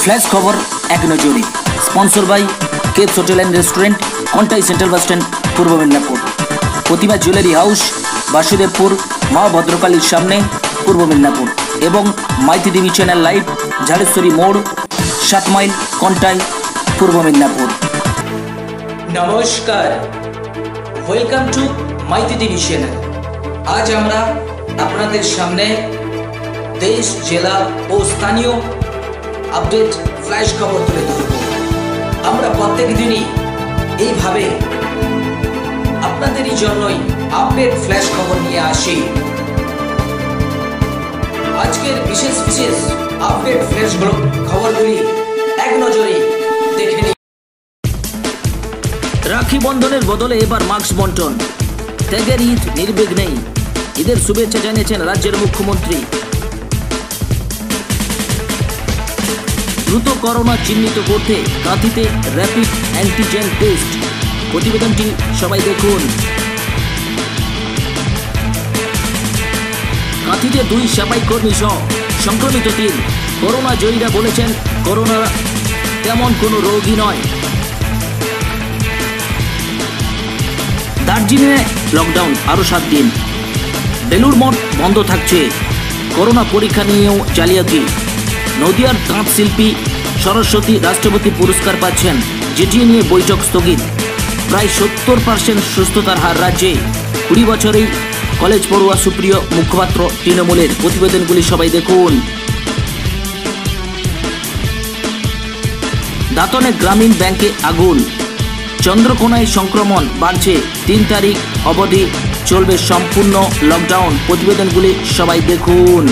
Flash খবর এক নজরে sponsor by Capes hotel and restaurant, Contai central bus stand, পূর্ব মেদিনীপুর। প্রতিমা জুয়েলারি হাউস, বাসুদেবপুর, মা ভদ্রকালীর সামনে, পূর্ব মেদিনীপুর। এবং Maity TV channel live, Jhareswari মোড়, 7 মাইল, কন্টাই, পূর্ব মেদিনীপুর। নমস্কার, welcome to Maity TV channel. আজ আমরা আপনাদের সামনে দেশ, জেলা ও স্থানীয় আপডেট ফ্ল্যাশ খবর তুলে ধরব। আমরা প্রত্যেক দিনই এইভাবে আপনাদেরই জন্যই আপডেট ফ্ল্যাশ খবর নিয়ে আসি। আজকের বিশেষ বিশেষ আপডেট ফ্ল্যাশ খবরগুলি এক নজরে দেখে নিন। রাখি বন্ধনের বদলে এবার মাস্ক বন্টন, ত্যাগের ঈদ নির্বিঘ্নেই। ঈদের শুভেচ্ছা জানিয়েছেন রাজ্যের মুখ্যমন্ত্রী। দ্রুত করোনা চিহ্নিত করতে কাঁথিতে র্যাপিড অ্যান্টিজেন টেস্ট। প্রতিবেদনটি সবাই দেখুন। কাঁথিতে 2 সাফাই কর্মী সহ সংক্রমিত 3। করোনা জয়ীরা বলেছেন করোনা তেমন কোনো রোগী নয়। দার্জিলিংয়ে লকডাউন আরও 7 দিন। বেলুড় মঠ বন্ধ থাকছে। করোনা পরীক্ষা নিয়েও জালিয়াতি। নদিয়ার তাঁত শিল্পী সরস্বতী রাষ্ট্রপতি পুরস্কার পাচ্ছেন, যেটি নিয়ে বৈঠক স্থগিত। প্রায় 70% সুস্থতার হার রাজ্যে। 20 বছরেই কলেজ পড়ুয়া সুপ্রিয় মুখপাত্র তৃণমূলের। প্রতিবেদনগুলি সবাই দেখুন। দাঁতনে গ্রামীণ ব্যাংকে আগুন। চন্দ্রকোনায় সংক্রমণ বাড়ছে। 3 তারিখ অবধি চলবে সম্পূর্ণ লকডাউন। প্রতিবেদনগুলি সবাই দেখুন।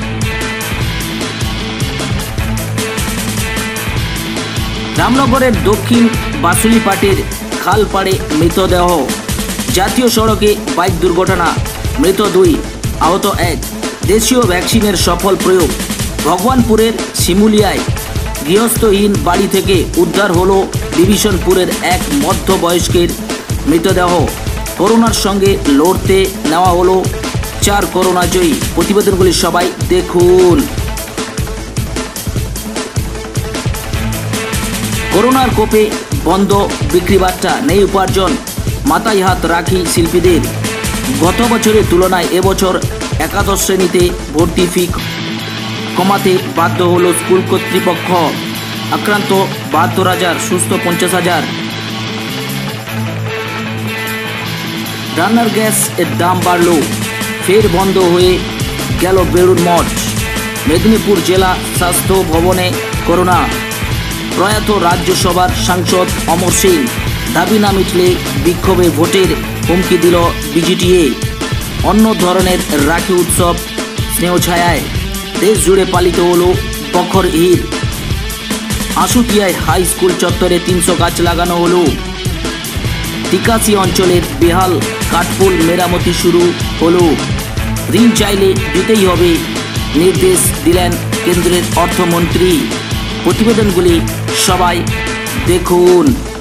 রামনগরের দক্ষিণ বাসুলিপাটের খালপাড়ে মৃতদেহ। জাতীয় সড়কে বাইক দুর্ঘটনা, মৃত 2, আহত 1। দেশীয় ভ্যাকসিনের সফল প্রয়োগ। ভগবানপুরের শিমুলিয়ায় গৃহস্থহীন বাড়ি থেকে উদ্ধার হলো ডিভিশনপুরের এক মধ্যবয়স্কের মৃতদেহ। করোনার সঙ্গে লড়তে নেওয়া হলো 4 করোনা জয়ী। প্রতিবেদনগুলি সবাই দেখুন। করোনার কোপে বন্ধ বিক্রিবাট্টা, নেই উপার্জন, মাথায় হাত রাখি শিল্পীদের। গত বছরের তুলনায় এবছর একাদশ শ্রেণীতে ভর্তি ফি কমাতে বাধ্য হলো স্কুল কর্তৃপক্ষ। আক্রান্ত 72,000, সুস্থ 50,000। রান্নার গ্যাস এর দাম বাড়ল, ফের বন্ধ হয়ে গেল বেলুড় মঠ। মেদিনীপুর জেলা স্বাস্থ্য ভবনে করোনা। প্রয়াত রাজ্যসভার সাংসদ অমর সিং, দাবি না মিটলে বিক্ষোভে ভোটের হুমকি দিল বিজিটিএ। অন্য ধরনের রাখি উৎসব স্নেহছায়ায় দেশ জুড়ে পালিত হলো বখর ঈদ। আশুতিয়ায় হাই স্কুল চত্বরে 300 গাছ লাগানো হলো। তিকাশি অঞ্চলের বেহাল কাঠপুল মেরামতি শুরু হলো। ঋণ চাইলে দিতেই হবে, নির্দেশ দিলেন কেন্দ্রের অর্থমন্ত্রী। প্রতিবেদনগুলি সবাই দেখুন।